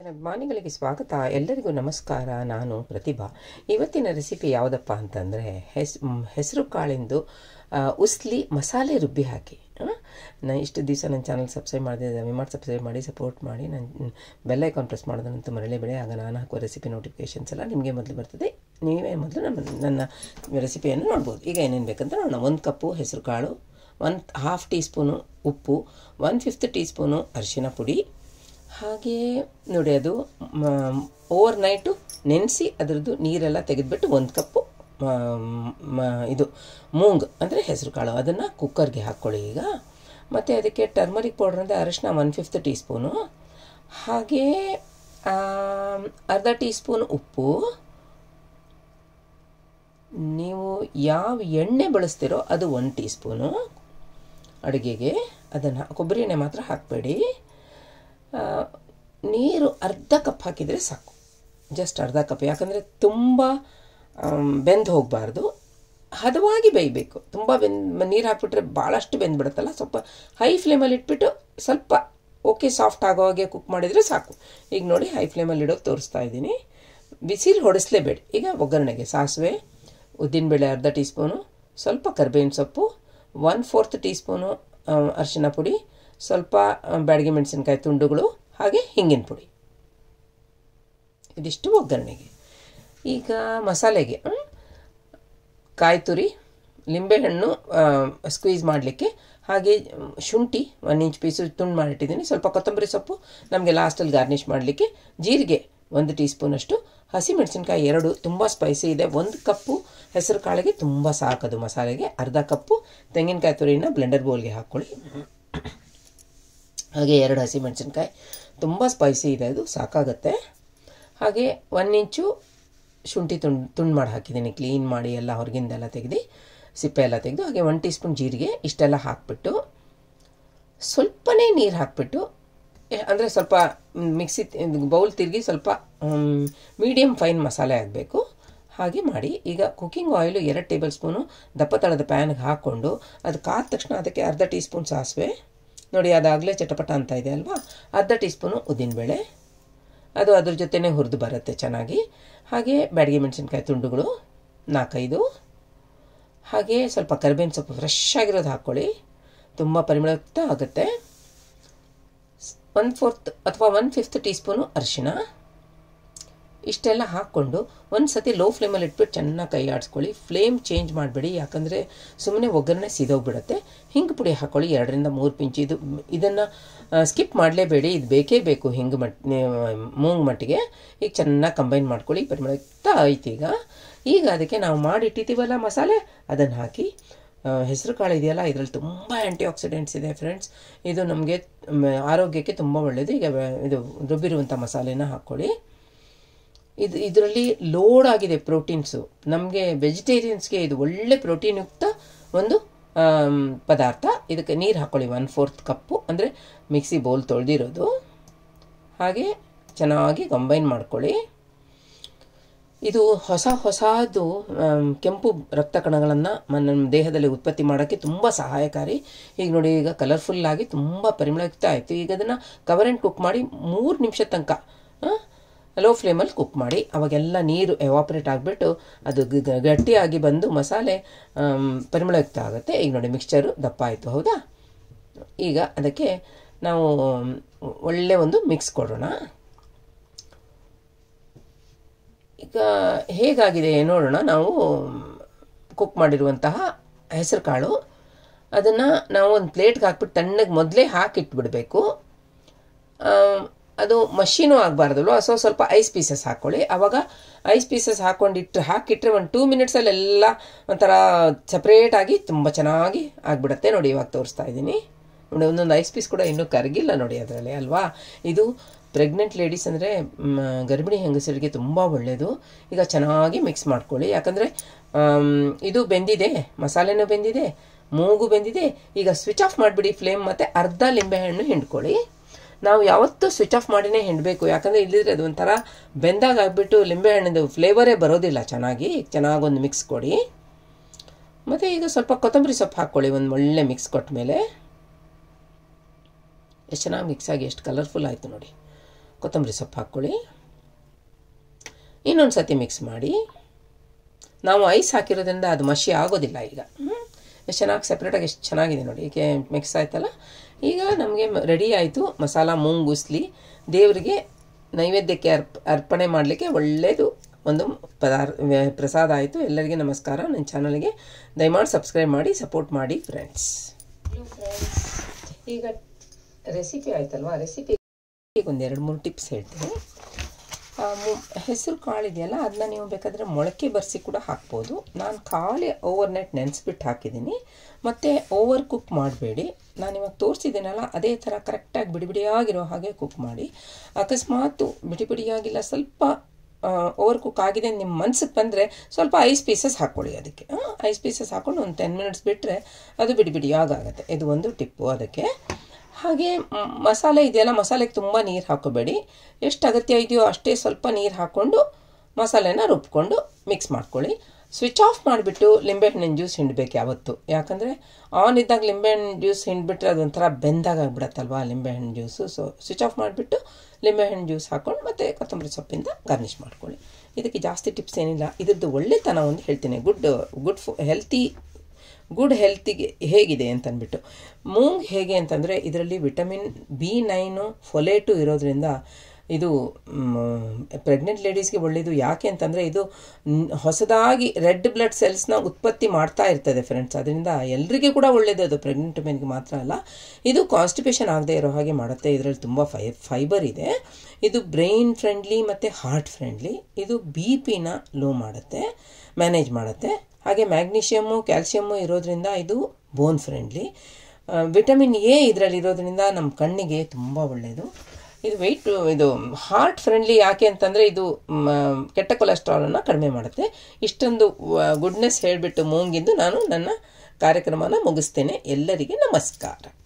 ಅಭಿಮಾನಿಗಳಿಗೆ ಸ್ವಾಗತ. ಎಲ್ಲರಿಗೂ ನಮಸ್ಕಾರ. ನಾನು ಪ್ರತಿಭಾ. ಇವತ್ತಿನ ರೆಸಿಪಿ ಯಾವುದಪ್ಪ ಅಂತಂದರೆ ಹೆಸರು ಕಾಳಿಂದು ಉಸ್ಲಿ ಮಸಾಲೆ ರುಬ್ಬಿ ಹಾಕಿ. ನಾನು ಇಷ್ಟು ದಿವಸ ನನ್ನ ಚಾನಲ್ ಸಬ್ಸ್ಕ್ರೈಬ್ ಮಾಡಿದೆ, ದಯಮಾಡಿ ಸಬ್ಸ್ಕ್ರೈಬ್ ಮಾಡಿ, ಸಪೋರ್ಟ್ ಮಾಡಿ. ನನ್ನ ಬೆಲ್ ಐಕಾನ್ ಪ್ರೆಸ್ ಮಾಡೋದಂತೂ ಮರಲೇಬೇಡಿ. ಆಗ ನಾನು ಹಾಕುವ ರೆಸಿಪಿ ನೋಟಿಫಿಕೇಷನ್ಸ್ ಎಲ್ಲ ನಿಮಗೆ ಮೊದಲು ಬರ್ತದೆ. ನೀವೇ ಮೊದಲು ನನ್ನ ರೆಸಿಪಿಯನ್ನು ನೋಡ್ಬೋದು. ಈಗ ಏನೇನು ಬೇಕಂತ ನೋಡೋಣ. 1 ಕಪ್ಪು ಹೆಸರು ಕಾಳು, 1/2 ಟೀ ಸ್ಪೂನು ಉಪ್ಪು, 1/5 ಟೀ ಸ್ಪೂನು ಅರಿಶಿನ ಪುಡಿ. ಹಾಗೆಯೇ ನೋಡಿ, ಅದು ಓವರ್ ನೈಟು ನೆನೆಸಿ ಅದರದ್ದು ನೀರೆಲ್ಲ ತೆಗೆದುಬಿಟ್ಟು 1 ಕಪ್ಪು ಇದು ಮೂಂಗ್ ಅಂದರೆ ಹೆಸರು ಕಾಳು, ಅದನ್ನು ಕುಕ್ಕರ್ಗೆ ಹಾಕ್ಕೊಳ್ಳಿ ಈಗ. ಮತ್ತು ಅದಕ್ಕೆ ಟರ್ಮರಿಕ್ ಪೌಡ್ರ್ ಅಂದರೆ ಅರಿಶಿನ 1/5 ಟೀ ಸ್ಪೂನು, ಹಾಗೆಯೇ ಅರ್ಧ ಟೀ ಸ್ಪೂನ್ ಉಪ್ಪು. ನೀವು ಯಾವ ಎಣ್ಣೆ ಬಳಸ್ತೀರೋ ಅದು 1 ಟೀ ಸ್ಪೂನು ಅಡುಗೆಗೆ. ಅದನ್ನು ಕೊಬ್ಬರಿ ಎಣ್ಣೆ ಮಾತ್ರ ಹಾಕಬೇಡಿ. ನೀರು ಅರ್ಧ ಕಪ್ ಹಾಕಿದರೆ ಸಾಕು, ಜಸ್ಟ್ ಅರ್ಧ ಕಪ್. ಯಾಕಂದರೆ ತುಂಬ ಬೆಂದು ಹೋಗಬಾರ್ದು, ಹದವಾಗಿ ಬೇಯಬೇಕು. ತುಂಬ ನೀರು ಹಾಕಿಬಿಟ್ರೆ ಭಾಳಷ್ಟು ಬೆಂದುಬಿಡುತ್ತಲ್ಲ. ಸ್ವಲ್ಪ ಹೈ ಫ್ಲೇಮಲ್ಲಿ ಇಟ್ಬಿಟ್ಟು ಸ್ವಲ್ಪ ಸಾಫ್ಟ್ ಆಗೋ ಹಾಗೆ ಕುಕ್ ಮಾಡಿದರೆ ಸಾಕು. ಈಗ ನೋಡಿ, ಹೈ ಫ್ಲೇಮಲ್ಲಿ ಇಡೋಕೆ ತೋರಿಸ್ತಾ ಇದ್ದೀನಿ. ಬಿಸಿಲು ಹೊಡಿಸ್ಲೇಬೇಡಿ. ಈಗ ಒಗ್ಗರಣೆಗೆ ಸಾಸಿವೆ, ಉದ್ದಿನಬೇಳೆ ಅರ್ಧ ಟೀ ಸ್ಪೂನು, ಸ್ವಲ್ಪ ಕರಿಬೇವಿನ ಸೊಪ್ಪು, 1/4 ಟೀ ಸ್ಪೂನು ಅರಿಶಿನ ಪುಡಿ, ಸ್ವಲ್ಪ ಬ್ಯಾಡಗಿ ಮೆಣಸಿನ್ಕಾಯಿ ತುಂಡುಗಳು, ಹಾಗೆ ಹಿಂಗಿನ ಪುಡಿ. ಇದಿಷ್ಟು ಒಗ್ಗರಣೆಗೆ. ಈಗ ಮಸಾಲೆಗೆ ಕಾಯಿ ತುರಿ, ಲಿಂಬೆಹಣ್ಣು ಸ್ಕ್ವೀಸ್ ಮಾಡಲಿಕ್ಕೆ, ಹಾಗೆ ಶುಂಠಿ 1 ಇಂಚ್ ಪೀಸು ತುಂಡು ಮಾಡಿಟ್ಟಿದ್ದೀನಿ, ಸ್ವಲ್ಪ ಕೊತ್ತಂಬರಿ ಸೊಪ್ಪು ನಮಗೆ ಲಾಸ್ಟಲ್ಲಿ ಗಾರ್ನಿಷ್ ಮಾಡಲಿಕ್ಕೆ, ಜೀರಿಗೆ 1 ಟೀ ಸ್ಪೂನಷ್ಟು, ಹಸಿಮೆಣಸಿನ್ಕಾಯಿ 2, ತುಂಬ ಸ್ಪೈಸಿ ಇದೆ. 1 ಕಪ್ಪು ಹೆಸರು ಕಾಳಿಗೆ ತುಂಬ ಸಾಕದು ಮಸಾಲೆಗೆ. ಅರ್ಧ ಕಪ್ಪು ತೆಂಗಿನಕಾಯಿ ತುರಿನ ಬ್ಲೆಂಡರ್ ಬೌಲ್ಗೆ ಹಾಕ್ಕೊಳ್ಳಿ. ಹಾಗೆ 2 ಹಸಿಮೆಣಸಿನ್ಕಾಯಿ, ತುಂಬ ಸ್ಪೈಸಿ ಇದೆ, ಅದು ಸಾಕಾಗತ್ತೆ. ಹಾಗೆ 1 ಇಂಚು ಶುಂಠಿ ತುಂಡು ಮಾಡಿ ಹಾಕಿದ್ದೀನಿ, ಕ್ಲೀನ್ ಮಾಡಿ ಎಲ್ಲ ಹೊರಗಿಂದೆಲ್ಲ ತೆಗೆದು ಸಿಪ್ಪೆ ಎಲ್ಲ ತೆಗೆದು. ಹಾಗೆ 1 ಟೀ ಸ್ಪೂನ್ ಜೀರಿಗೆ, ಇಷ್ಟೆಲ್ಲ ಹಾಕಿಬಿಟ್ಟು ಸ್ವಲ್ಪನೇ ನೀರು ಹಾಕಿಬಿಟ್ಟು, ಅಂದರೆ ಸ್ವಲ್ಪ ಮಿಕ್ಸಿ ಬೌಲ್ ತಿರುಗಿ ಸ್ವಲ್ಪ ಮೀಡಿಯಮ್ ಫೈನ್ ಮಸಾಲೆ ಆಗಬೇಕು, ಹಾಗೆ ಮಾಡಿ. ಈಗ ಕುಕ್ಕಿಂಗ್ ಆಯಿಲು 2 ಟೇಬಲ್ ಸ್ಪೂನು ದಪ್ಪ ತಳದ ಪ್ಯಾನ್ಗೆ ಹಾಕ್ಕೊಂಡು, ಅದು ಕಾದ ತಕ್ಷಣ ಅದಕ್ಕೆ ಅರ್ಧ ಟೀ ಸ್ಪೂನ್ ಸಾಸಿವೆ, ನೋಡಿ ಅದಾಗಲೇ ಚಟಪಟ ಅಂತ ಇದೆ ಅಲ್ವಾ, ಅರ್ಧ ಟೀ ಸ್ಪೂನು ಉದ್ದಿನಬೇಳೆ, ಅದು ಅದ್ರ ಜೊತೆನೇ ಹುರಿದು ಬರುತ್ತೆ ಚೆನ್ನಾಗಿ. ಹಾಗೆ ಬ್ಯಾಡಗಿ ಮೆಣಸಿನ್ಕಾಯಿ ತುಂಡುಗಳು 4-5, ಹಾಗೆ ಸ್ವಲ್ಪ ಕರಿಬೇವಿನ ಸೊಪ್ಪು ಫ್ರೆಶ್ ಆಗಿರೋದು ಹಾಕ್ಕೊಳ್ಳಿ, ತುಂಬ ಪರಿಮಳಯುಕ್ತ ಆಗುತ್ತೆ. 1/4 ಅಥವಾ 1/5 ಟೀ ಸ್ಪೂನು ಅರಿಶಿನ. ಇಷ್ಟೆಲ್ಲ ಹಾಕ್ಕೊಂಡು ಒಂದು ಸತಿ ಲೋ ಫ್ಲೇಮಲ್ಲಿ ಇಟ್ಬಿಟ್ಟು ಚೆನ್ನಾಗಿ ಕೈ ಆಡಿಸ್ಕೊಳ್ಳಿ. ಫ್ಲೇಮ್ ಚೇಂಜ್ ಮಾಡಬೇಡಿ, ಯಾಕಂದರೆ ಸುಮ್ಮನೆ ಒಗ್ಗರಣೆ ಸಿದೋಗ್ಬಿಡುತ್ತೆ. ಹಿಂಗೆ ಪುಡಿ ಹಾಕ್ಕೊಳ್ಳಿ 2-3 ಪಿಂಚ್. ಇದನ್ನು ಸ್ಕಿಪ್ ಮಾಡಲೇಬೇಡಿ, ಇದು ಬೇಕೇ ಬೇಕು. ಹಿಂಗೆ ಮೂಂಗ್ ಮಟ್ಟಿಗೆ ಈಗ ಚೆನ್ನಾಗಿ ಕಂಬೈನ್ ಮಾಡ್ಕೊಳ್ಳಿ. ಪರಿಮಳಯುಕ್ತ ಆಯ್ತು ಈಗ ಅದಕ್ಕೆ ನಾವು ಮಾಡಿಟ್ಟಿದ್ದೀವಲ್ಲ ಮಸಾಲೆ, ಅದನ್ನು ಹಾಕಿ. ಹೆಸರು ಕಾಳು ಇದೆಯಲ್ಲ, ಇದರಲ್ಲಿ ತುಂಬ ಆ್ಯಂಟಿ ಆಕ್ಸಿಡೆಂಟ್ಸ್ ಇದೆ ಫ್ರೆಂಡ್ಸ್, ಇದು ನಮಗೆ ಆರೋಗ್ಯಕ್ಕೆ ತುಂಬ ಒಳ್ಳೆಯದು. ಈಗ ಇದು ರುಬ್ಬಿರುವಂಥ ಮಸಾಲೆನ ಹಾಕ್ಕೊಳ್ಳಿ. ಇದರಲ್ಲಿ ಲೋಡ್ ಆಗಿದೆ ಪ್ರೋಟೀನ್ಸು. ನಮಗೆ ವೆಜಿಟೇರಿಯನ್ಸ್ಗೆ ಇದು ಒಳ್ಳೆ ಪ್ರೋಟೀನ್ಯುಕ್ತ ಒಂದು ಪದಾರ್ಥ. ಇದಕ್ಕೆ ನೀರು ಹಾಕ್ಕೊಳ್ಳಿ 1/4 ಕಪ್ಪು, ಅಂದರೆ ಮಿಕ್ಸಿ ಬೌಲ್ ತೊಳೆದಿರೋದು. ಹಾಗೆ ಚೆನ್ನಾಗಿ ಕಂಬೈನ್ ಮಾಡ್ಕೊಳ್ಳಿ. ಇದು ಹೊಸದು ಕೆಂಪು ರಕ್ತ ಕಣಗಳನ್ನು ನಮ್ಮ ದೇಹದಲ್ಲಿ ಉತ್ಪತ್ತಿ ಮಾಡೋಕ್ಕೆ ತುಂಬ ಸಹಾಯಕಾರಿ. ಈಗ ನೋಡಿ, ಈಗ ಕಲರ್ಫುಲ್ಲಾಗಿ ತುಂಬ ಪರಿಮಳಯುಕ್ತ ಆಯಿತು. ಈಗ ಅದನ್ನು ಕವರ್ ಆ್ಯಂಡ್ ಕುಕ್ ಮಾಡಿ 3 ನಿಮಿಷ ತನಕ ಲೋ ಫ್ಲೇಮಲ್ಲಿ ಕುಕ್ ಮಾಡಿ. ಅವಾಗೆಲ್ಲ ನೀರು ಎವಾಪ್ರೇಟ್ ಆಗಿಬಿಟ್ಟು ಅದು ಗಟ್ಟಿಯಾಗಿ ಬಂದು ಮಸಾಲೆ ಪರಿಮಳಯುಕ್ತ ಆಗುತ್ತೆ. ಈಗ ನೋಡಿ, ಮಿಕ್ಸ್ಚರು ದಪ್ಪ ಆಯಿತು, ಹೌದಾ? ಈಗ ಅದಕ್ಕೆ ನಾವು ಒಳ್ಳೆ ಒಂದು ಮಿಕ್ಸ್ ಕೊಡೋಣ. ಈಗ ಹೇಗಾಗಿದೆ ನೋಡೋಣ. ನಾವು ಕುಕ್ ಮಾಡಿರುವಂತಹ ಹೆಸರು ಕಾಳು, ಅದನ್ನು ನಾವು ಒಂದು ಪ್ಲೇಟ್ಗೆ ಹಾಕ್ಬಿಟ್ಟು ತಣ್ಣಗೆ ಮೊದಲೇ ಹಾಕಿಟ್ಬಿಡಬೇಕು. ಅದು ಮಷೀನೂ ಆಗಬಾರ್ದಲ್ವ, ಸ್ವಲ್ಪ ಐಸ್ ಪೀಸಸ್ ಹಾಕ್ಕೊಳ್ಳಿ. ಆವಾಗ ಐಸ್ ಪೀಸಸ್ ಹಾಕಿಟ್ರೆ 1-2 ಮಿನಿಟ್ಸಲ್ಲೆಲ್ಲ ಒಂಥರ ಸಪ್ರೇಟಾಗಿ ತುಂಬ ಚೆನ್ನಾಗಿ ಆಗಿಬಿಡುತ್ತೆ. ನೋಡಿ, ಇವಾಗ ತೋರಿಸ್ತಾ ಇದ್ದೀನಿ ನೋಡಿ, ಒಂದೊಂದು ಐಸ್ ಪೀಸ್ ಕೂಡ ಇನ್ನೂ ಕರಗಿಲ್ಲ ನೋಡಿ ಅದರಲ್ಲಿ ಅಲ್ವಾ. ಇದು ಪ್ರೆಗ್ನೆಂಟ್ ಲೇಡೀಸ್ ಅಂದರೆ ಗರ್ಭಿಣಿ ಹೆಂಗಸರಿಗೆ ತುಂಬ ಒಳ್ಳೆಯದು. ಈಗ ಚೆನ್ನಾಗಿ ಮಿಕ್ಸ್ ಮಾಡ್ಕೊಳ್ಳಿ, ಯಾಕಂದರೆ ಇದು ಬೆಂದಿದೆ, ಮಸಾಲೆನೂ ಬೆಂದಿದೆ, ಮೂಗು ಬೆಂದಿದೆ. ಈಗ ಸ್ವಿಚ್ ಆಫ್ ಮಾಡಿಬಿಡಿ ಫ್ಲೇಮ್, ಮತ್ತು ಅರ್ಧ ಲಿಂಬೆಹಣ್ಣು ಹಿಂಡ್ಕೊಳ್ಳಿ. ನಾವು ಯಾವತ್ತೂ ಸ್ವಿಚ್ ಆಫ್ ಮಾಡಿನೇ ಹಿಂಡಬೇಕು, ಯಾಕಂದರೆ ಇಲ್ಲಿದ್ರೆ ಅದು ಒಂಥರ ಬೆಂದಾಗ ಆಗಿಬಿಟ್ಟು ಲಿಂಬೆಹಣ್ಣಿಂದು ಫ್ಲೇವರೇ ಬರೋದಿಲ್ಲ ಚೆನ್ನಾಗೊಂದು ಮಿಕ್ಸ್ ಕೊಡಿ. ಮತ್ತು ಈಗ ಸ್ವಲ್ಪ ಕೊತ್ತಂಬರಿ ಸೊಪ್ಪು ಹಾಕ್ಕೊಳ್ಳಿ. ಒಂದು ಒಳ್ಳೆ ಮಿಕ್ಸ್ ಕೊಟ್ಟ ಮೇಲೆ ಎಷ್ಟು ಚೆನ್ನಾಗಿ ಮಿಕ್ಸ್ ಆಗಿ ಎಷ್ಟು ಕಲರ್ಫುಲ್ ಆಯಿತು ನೋಡಿ. ಕೊತ್ತಂಬರಿ ಸೊಪ್ಪು ಹಾಕ್ಕೊಳ್ಳಿ. ಇನ್ನೊಂದು ಸತಿ ಮಿಕ್ಸ್ ಮಾಡಿ. ನಾವು ಐಸ್ ಹಾಕಿರೋದ್ರಿಂದ ಅದು ಮಷಿ ಆಗೋದಿಲ್ಲ. ಈಗ ಎಷ್ಟು ಚೆನ್ನಾಗಿ ಸಪ್ರೇಟಾಗಿ ಎಷ್ಟು ಚೆನ್ನಾಗಿದೆ ನೋಡಿ. ಈಗ ಮಿಕ್ಸ್ ಆಯ್ತಲ್ಲ. ಈಗ ನಮಗೆ ರೆಡಿ ಆಯಿತು ಮಸಾಲ ಮೂಂಗ್ ಉಸ್ಲಿ. ದೇವರಿಗೆ ನೈವೇದ್ಯಕ್ಕೆ ಅರ್ಪಣೆ ಮಾಡಲಿಕ್ಕೆ ಒಳ್ಳೆಯದು ಒಂದು ಪ್ರಸಾದ ಆಯಿತು. ಎಲ್ಲರಿಗೆ ನಮಸ್ಕಾರ. ನನ್ನ ಚಾನಲ್ಗೆ ದಯಮಾಡಿ ಸಬ್ಸ್ಕ್ರೈಬ್ ಮಾಡಿ, ಸಪೋರ್ಟ್ ಮಾಡಿ ಫ್ರೆಂಡ್ಸ್. ಈಗ ರೆಸಿಪಿ ಆಯ್ತಲ್ವಾ, ರೆಸಿಪಿ ಒಂದು 2-3 ಟಿಪ್ಸ್ ಹೇಳ್ತೀನಿ. ಹೆಸರು ಕಾಳು ಇದೆಯಲ್ಲ, ಅದನ್ನ ನೀವು ಬೇಕಾದರೆ ಮೊಳಕೆ ಬರೆಸಿ ಕೂಡ ಹಾಕ್ಬೋದು. ನಾನು ಖಾಲಿ ಓವರ್ನೈಟ್ ನೆನೆಸ್ಬಿಟ್ಟು ಹಾಕಿದ್ದೀನಿ. ಮತ್ತು ಓವರ್ ಕುಕ್ ಮಾಡಬೇಡಿ. ನಾನು ಇವಾಗ ತೋರಿಸಿದ್ದೀನಲ್ಲ ಅದೇ ಥರ ಕರೆಕ್ಟಾಗಿ ಬಿಡಿಬಿಡಿಯಾಗಿರೋ ಹಾಗೆ ಕುಕ್ ಮಾಡಿ. ಅಕಸ್ಮಾತು ಬಿಡಿಬಿಡಿಯಾಗಿಲ್ಲ, ಸ್ವಲ್ಪ ಓವರ್ ಕುಕ್ ಆಗಿದೆ ನಿಮ್ಮ ಮನ್ಸಿಗೆ ಬಂದರೆ ಸ್ವಲ್ಪ ಐಸ್ ಪೀಸಸ್ ಹಾಕ್ಕೊಳ್ಳಿ. ಅದಕ್ಕೆ ಐಸ್ ಪೀಸಸ್ ಹಾಕ್ಕೊಂಡು ಒಂದು 10 ಮಿನಿಟ್ಸ್ ಬಿಟ್ಟರೆ ಅದು ಬಿಡಿಬಿಡಿಯಾಗುತ್ತೆ. ಇದು ಒಂದು ಟಿಪ್ಪು ಅದಕ್ಕೆ. ಹಾಗೆ ಮಸಾಲೆ ಇದೆಯಲ್ಲ, ಮಸಾಲೆಗೆ ತುಂಬ ನೀರು ಹಾಕೋಬೇಡಿ. ಎಷ್ಟು ಅಗತ್ಯ ಇದೆಯೋ ಅಷ್ಟೇ ಸ್ವಲ್ಪ ನೀರು ಹಾಕ್ಕೊಂಡು ಮಸಾಲೆನ ರುಬ್ಕೊಂಡು ಮಿಕ್ಸ್ ಮಾಡ್ಕೊಳ್ಳಿ. ಸ್ವಿಚ್ ಆಫ್ ಮಾಡಿಬಿಟ್ಟು ಲಿಂಬೆಹಣ್ಣಿನ ಜ್ಯೂಸ್ ಹಿಂಡಬೇಕು ಯಾವತ್ತು. ಯಾಕಂದರೆ ಆನ್ ಇದ್ದಾಗ ಲಿಂಬೆಹಣ್ಣು ಜ್ಯೂಸ್ ಹಿಂಡ್ಬಿಟ್ರೆ ಅದೊಂಥರ ಬೆಂದಾಗ ಆಗಿಬಿಡತ್ತಲ್ವ ಲಿಂಬೆಹಣ್ಣು ಜ್ಯೂಸು. ಸೊ ಸ್ವಿಚ್ ಆಫ್ ಮಾಡಿಬಿಟ್ಟು ಲಿಂಬೆಹಣ್ಣು ಜ್ಯೂಸ್ ಹಾಕ್ಕೊಂಡು ಮತ್ತು ಕೊತ್ತಂಬರಿ ಸೊಪ್ಪಿಂದ ಗಾರ್ನಿಷ್ ಮಾಡ್ಕೊಳ್ಳಿ. ಇದಕ್ಕೆ ಜಾಸ್ತಿ ಟಿಪ್ಸ್ ಏನಿಲ್ಲ. ಇದ್ರದ್ದು ಒಳ್ಳೆತನ ಒಂದು ಹೇಳ್ತೀನಿ. ಗುಡ್ ಹೆಲ್ತಿಗೆ ಹೇಗಿದೆ ಅಂತಂದ್ಬಿಟ್ಟು. ಮೂಂಗ್ ಹೇಗೆ ಅಂತಂದರೆ ಇದರಲ್ಲಿ ವಿಟಮಿನ್ B9 ಫೊಲೇಟು ಇರೋದ್ರಿಂದ ಇದು ಪ್ರೆಗ್ನೆಂಟ್ ಲೇಡೀಸ್ಗೆ ಒಳ್ಳೆಯದು. ಯಾಕೆ ಅಂತಂದರೆ ಇದು ಹೊಸದಾಗಿ ರೆಡ್ ಬ್ಲಡ್ ಸೆಲ್ಸ್ನ ಉತ್ಪತ್ತಿ ಮಾಡ್ತಾ ಇರ್ತದೆ ಫ್ರೆಂಡ್ಸ್. ಅದರಿಂದ ಎಲ್ರಿಗೂ ಕೂಡ ಒಳ್ಳೆಯದು. ಅದು ಪ್ರೆಗ್ನೆಂಟ್ ವುಮೆನ್ಗೆ ಮಾತ್ರ ಅಲ್ಲ, ಇದು ಕಾನ್ಸ್ಟಿಪೇಷನ್ ಆಗದೆ ಇರೋ ಹಾಗೆ ಮಾಡುತ್ತೆ. ಇದರಲ್ಲಿ ತುಂಬ ಫೈಬರ್ ಇದೆ. ಇದು ಬ್ರೈನ್ ಫ್ರೆಂಡ್ಲಿ ಮತ್ತು ಹಾರ್ಟ್ ಫ್ರೆಂಡ್ಲಿ. ಇದು BP ಲೋ ಮಾಡುತ್ತೆ, ಮ್ಯಾನೇಜ್ ಮಾಡುತ್ತೆ. ಹಾಗೆ ಮ್ಯಾಗ್ನೀಷಿಯಮ್ಮು ಕ್ಯಾಲ್ಸಿಯಮ್ಮು ಇರೋದ್ರಿಂದ ಇದು ಬೋನ್ ಫ್ರೆಂಡ್ಲಿ. ವಿಟಮಿನ್ A ಇದರಲ್ಲಿ ಇರೋದ್ರಿಂದ ನಮ್ಮ ಕಣ್ಣಿಗೆ ತುಂಬ ಒಳ್ಳೆಯದು. ಇದು ಹಾರ್ಟ್ ಫ್ರೆಂಡ್ಲಿ. ಯಾಕೆ ಅಂತಂದರೆ ಇದು ಕೆಟ್ಟ ಕೊಲೆಸ್ಟ್ರಾಲನ್ನು ಕಡಿಮೆ ಮಾಡುತ್ತೆ. ಇಷ್ಟೊಂದು ಗುಡ್ನೆಸ್ ಹೇಳಿಬಿಟ್ಟು ಮೂಂಗಿಂದು ನಾನು ನನ್ನ ಕಾರ್ಯಕ್ರಮನ ಮುಗಿಸ್ತೇನೆ. ಎಲ್ಲರಿಗೆ ನಮಸ್ಕಾರ.